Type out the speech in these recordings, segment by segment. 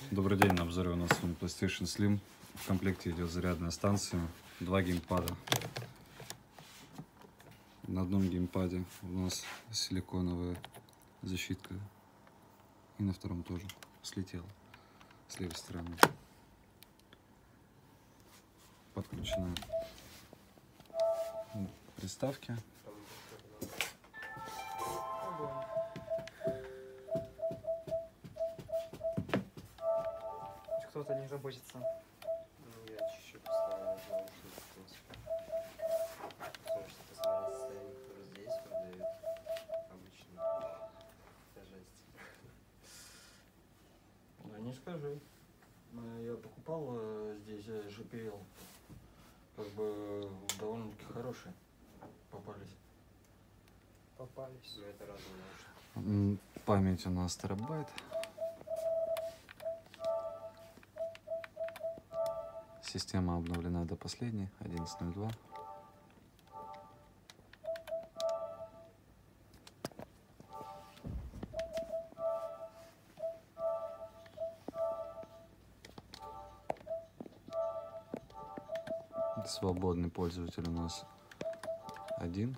Добрый день, на обзоре у нас PlayStation Slim. В комплекте идет зарядная станция, 2 геймпада. На одном геймпаде у нас силиконовая защитка, и на втором тоже слетела с левой стороны. Подключена приставки. Кто-то не заботится. Ну, я чуть-чуть поставил наушники, в принципе. Потому что посмотреть состояние, которое здесь продают, обычно. Это жесть. Да не скажи. Я покупал здесь JPL. Как бы довольно-таки хорошие попались. Попались. Но это разные наушники. Память у нас терабайт. Система обновлена до последней, 11.02. Свободный пользователь у нас один.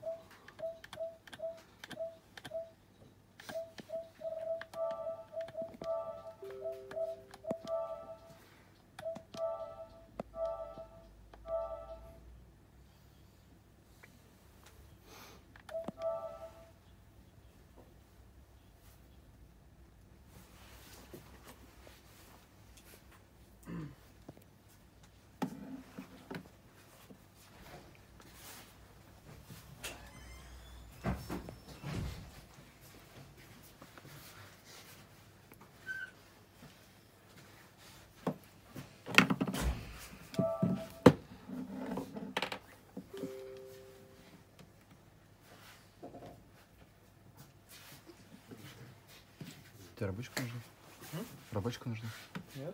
Тебе рабочка нужна? Рабочка нужна? Нет?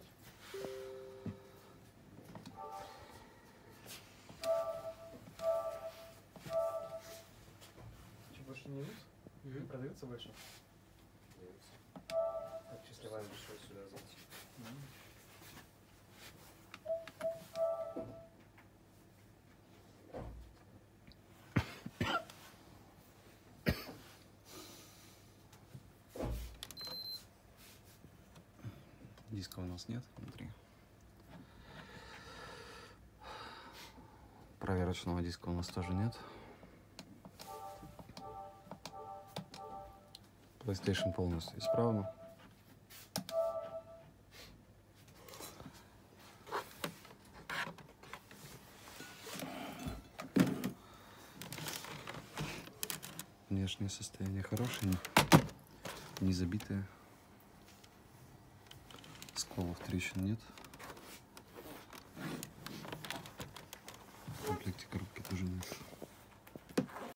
Что, больше не идут? Не продаются больше? Даются. Так, счастливая. Решил сюда зайти. Диска у нас нет внутри. Проверочного диска у нас тоже нет. PlayStation полностью исправна. Внешнее состояние хорошее, не забитое. Сколов, трещин нет. В комплекте